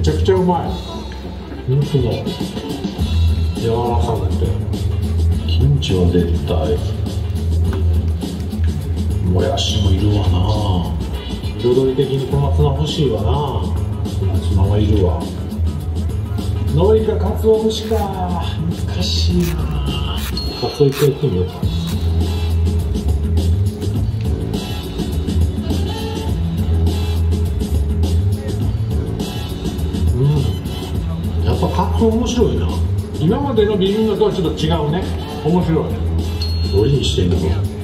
ちゃくちゃうまい。肉も柔らかくて、キムチは絶対、もやしもいるわな。彩り的に小松菜欲しいわな。小松菜はいるわ。海苔か鰹節か、難しいな。鰹一回いってみようか。やっぱカツオ面白いな。今までのビビンバとはちょっと違うね。面白い。どれにしてんの？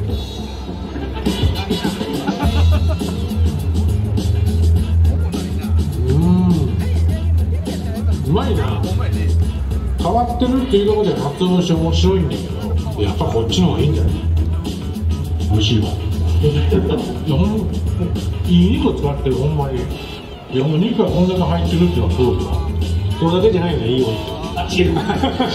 うまいな。変わってるっていうところでカツオ節面白いんだけど、やっぱこっちの方がいいんだよね。美味しいわ。いい肉使ってる、ほんまに。いや、もう肉がこんだけ入ってるっていうのはすごいわ。それだけじゃないのね、いいお肉。あ、違う。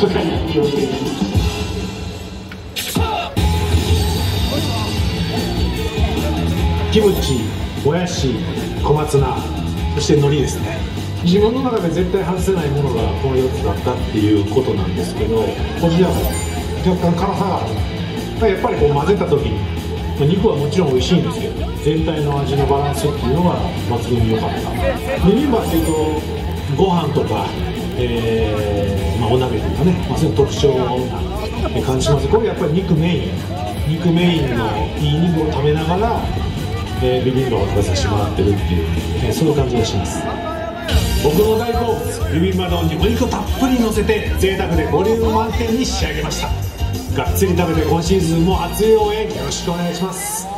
キムチ、もやし、小松菜、そして海苔ですね。自分の中で絶対外せないものがこの4つだったっていうことなんですけど、こちらも若干辛さがある。やっぱりこう混ぜた時に、肉はもちろん美味しいんですけど、全体の味のバランスっていうのが抜群に良かった。ビビンバっていうとご飯とか、お鍋とかね、そういう特徴な感じします。これやっぱり肉メインのいい肉を食べながら、ビビンバを食べさせてもらってるっていう、そういう感じがします。僕の大好物ビビンバ丼にお肉をたっぷりのせて贅沢でボリューム満点に仕上げました。がっつり食べて今シーズンも熱い応援よろしくお願いします。